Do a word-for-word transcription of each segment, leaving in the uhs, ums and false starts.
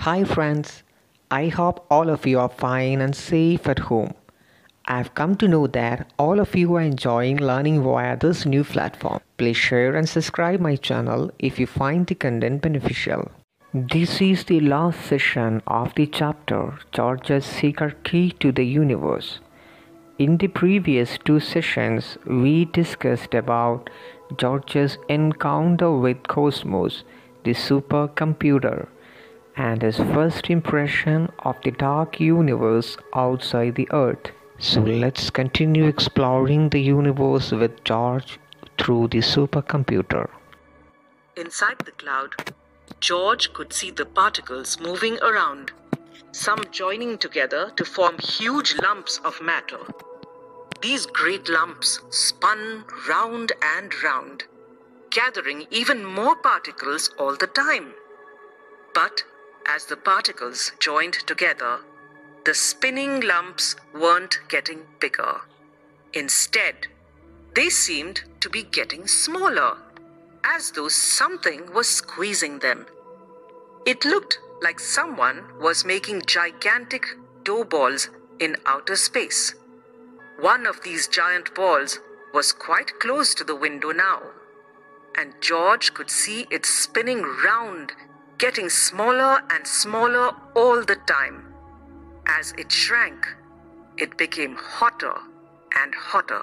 Hi friends, I hope all of you are fine and safe at home. I've come to know that all of you are enjoying learning via this new platform. Please share and subscribe my channel if you find the content beneficial. This is the last session of the chapter George's Secret Key to the Universe. In the previous two sessions, we discussed about George's encounter with Cosmos, the supercomputer, and his first impression of the dark universe outside the Earth. So let's continue exploring the universe with George through the supercomputer. Inside the cloud, George could see the particles moving around, some joining together to form huge lumps of matter. These great lumps spun round and round, gathering even more particles all the time. But as the particles joined together, the spinning lumps weren't getting bigger. Instead, they seemed to be getting smaller, as though something was squeezing them. It looked like someone was making gigantic dough balls in outer space. One of these giant balls was quite close to the window now, and George could see it spinning round, getting smaller and smaller all the time. As it shrank, it became hotter and hotter.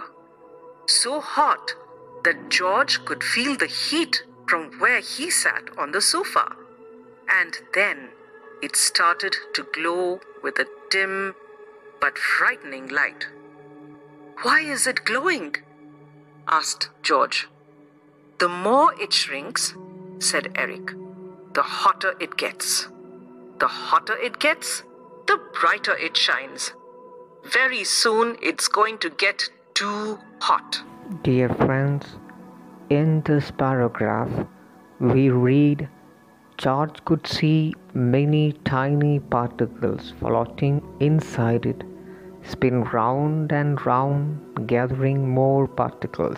So hot that George could feel the heat from where he sat on the sofa. And then it started to glow with a dim but frightening light. "Why is it glowing?" asked George. "The more it shrinks," said Eric, "the hotter it gets. The hotter it gets, the brighter it shines. Very soon it's going to get too hot." Dear friends, in this paragraph, we read George could see many tiny particles floating inside it, spin round and round, gathering more particles.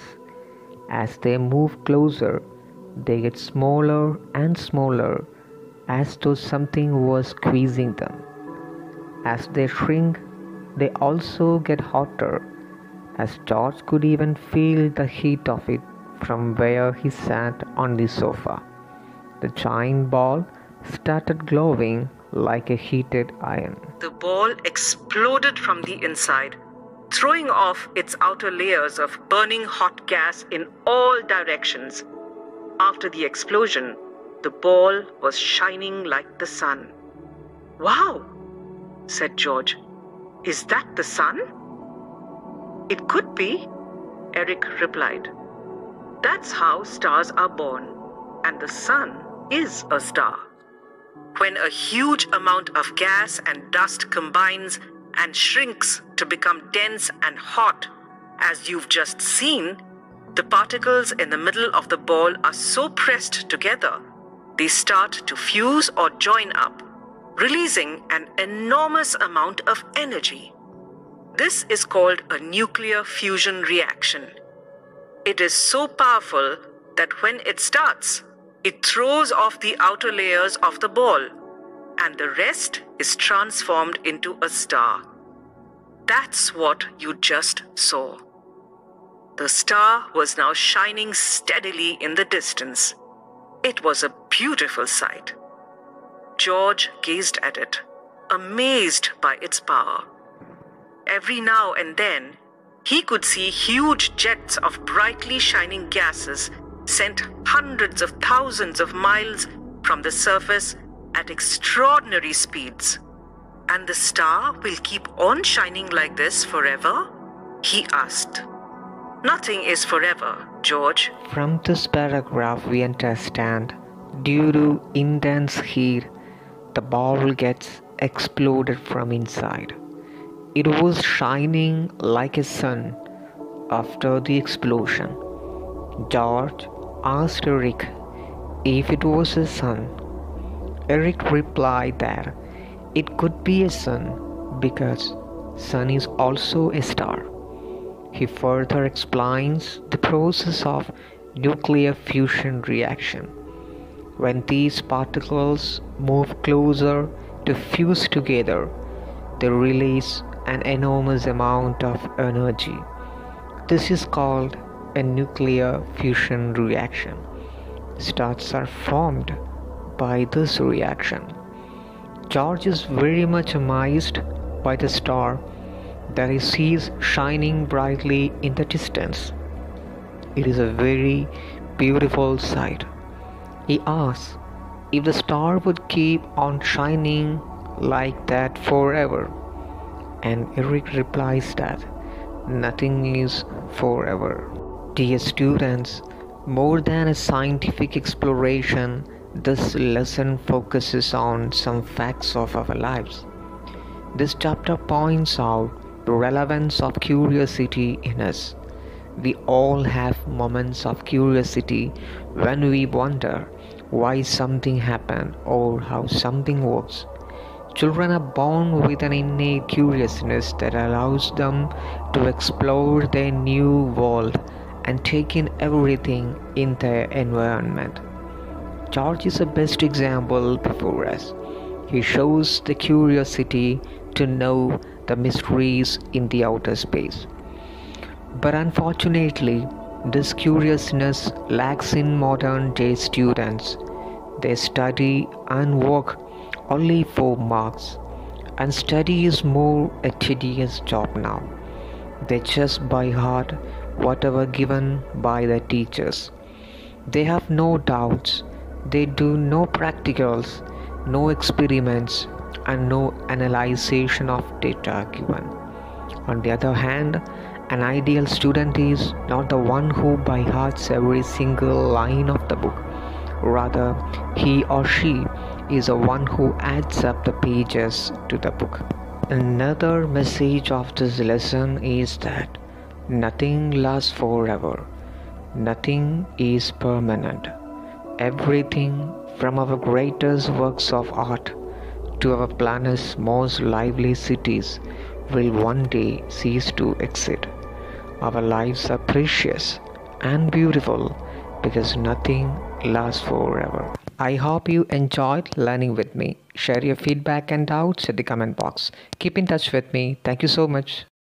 As they move closer, they get smaller and smaller, as though something was squeezing them. As they shrink, they also get hotter, as George could even feel the heat of it from where he sat on the sofa. The giant ball started glowing like a heated iron. The ball exploded from the inside, throwing off its outer layers of burning hot gas in all directions. After the explosion, the ball was shining like the sun. "Wow," said George. "Is that the sun?" "It could be," Eric replied. "That's how stars are born, and the sun is a star. When a huge amount of gas and dust combines and shrinks to become dense and hot, as you've just seen, the particles in the middle of the ball are so pressed together, they start to fuse or join up, releasing an enormous amount of energy. This is called a nuclear fusion reaction. It is so powerful that when it starts, it throws off the outer layers of the ball, and the rest is transformed into a star. That's what you just saw." The star was now shining steadily in the distance. It was a beautiful sight. George gazed at it, amazed by its power. Every now and then, he could see huge jets of brightly shining gases sent hundreds of thousands of miles from the surface at extraordinary speeds. "And the star will keep on shining like this forever?" he asked. "Nothing is forever, George." From this paragraph, we understand due to intense heat, the ball gets exploded from inside. It was shining like a sun after the explosion. George asked Eric if it was a sun. Eric replied that it could be a sun because sun is also a star. He further explains the process of nuclear fusion reaction. When these particles move closer to fuse together, they release an enormous amount of energy. This is called a nuclear fusion reaction. Stars are formed by this reaction. George is very much amazed by the star that he sees shining brightly in the distance. It is a very beautiful sight. He asks if the star would keep on shining like that forever. And Eric replies that nothing is forever. Dear students, more than a scientific exploration, this lesson focuses on some facts of our lives. This chapter points out the relevance of curiosity in us. We all have moments of curiosity when we wonder why something happened or how something works. Children are born with an innate curiousness that allows them to explore their new world and take in everything in their environment. George is the best example before us. He shows the curiosity to know the mysteries in the outer space. But unfortunately, this curiousness lacks in modern day students. They study and work only for marks, and study is more a tedious job now. They just by heart whatever given by the teachers. They have no doubts, they do no practicals, no experiments, and no analyzation of data given. On the other hand, an ideal student is not the one who by hearts every single line of the book. Rather, he or she is the one who adds up the pages to the book. Another message of this lesson is that nothing lasts forever. Nothing is permanent. Everything from our greatest works of art to our planet's most lively cities will one day cease to exist. Our lives are precious and beautiful because nothing lasts forever. I hope you enjoyed learning with me. Share your feedback and doubts in the comment box. Keep in touch with me. Thank you so much.